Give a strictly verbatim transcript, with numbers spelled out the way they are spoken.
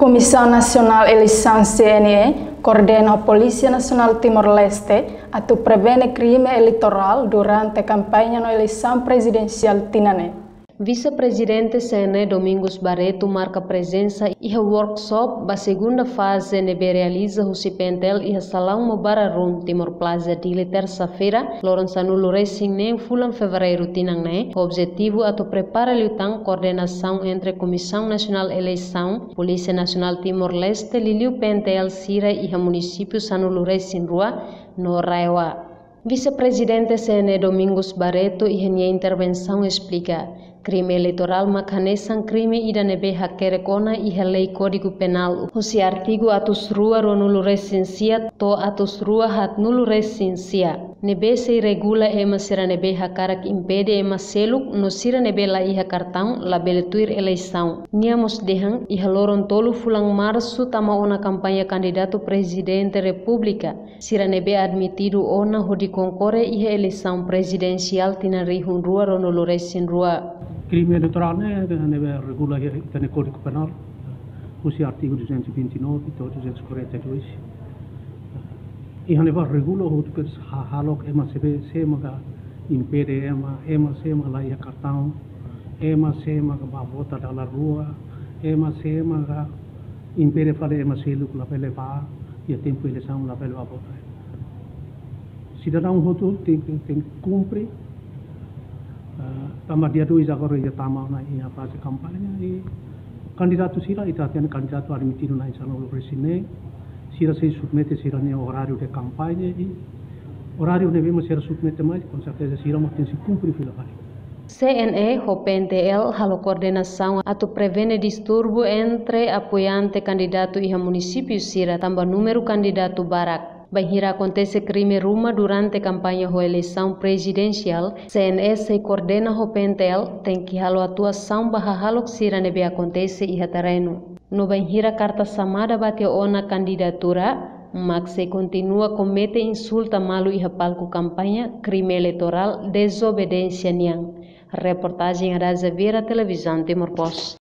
Comissão Nacional Eleição C N E coordena a Polícia Nacional Timor-Leste a prevenir crime eleitoral durante a campanha na eleição presidencial Tinané. Vice-presidente C N E Domingos Barreto marca presença e a workshop da segunda fase nebe realiza o Cipentel e a Salão Mobararum Timor Plaza de terça-feira, Lourenço Luressing nem fulan fevereiro tinangné. O objetivo é to prepara lutan coordenação entre a Comissão Nacional Eleição, Polícia Nacional Timor-Leste, Liliu Pentel Sira e a município Sanu Luressing Rua, no Raiwa. Vice-presidente C N E Domingos Barreto e a intervenção explica crime eleitoral macanesan crime ida nebe hakerekona e a lei Código Penal. O artigo atus rua ronulu recensia to atus rua hat nulu recensia. Nebe se regula ema sira nebe hakarak impede ema seluk no sira nebe la iha cartão la beletuir eleição. Niamos dehang iha loron tolu fulang março tama ona campanha candidato presidente república. Sira nebe admitido ona hodi concorre iha eleição presidencial tina rihun rua ronulu recen rua. Crime eleitoral né, regula o Código Penal, o artigo duzentos e vinte e nove e duzentos e quarenta e dois. E a neva regula o que a halok ema sebe sema impede ema ema sema lá ia cartão, ema sema que vai votar da rua, ema sema que impede fazer ema selo que lá vai levar e a tempo eleição lá vai levar votar. Cidadão outro tem tem que cumprir. Tambah dia dois agora ia tama na ia fase campanha e candidato sira ita tem candidato admitido na insana o presidente sira se submete sira ne horário de campanha e horário devemos ser submete mais com certeza sira mas tem se cumprir fila ali. C N E, o P N T L, halo coordenação a to prevene distúrbio entre apoiante candidato e a município sira tambah número candidato barak. Bahira acontece crime ruma durante a campanha da eleição presidencial, C N E se coordena o P N T L, tem que halo atuação barra halo que sira nebe acontece e a terreno. No Bahira carta samada bate ona candidatura, mas se continua comete insulta malu e a palco campanha, crime eleitoral, desobediência niang. Reportagem Araza Vera Televisão Timor Post.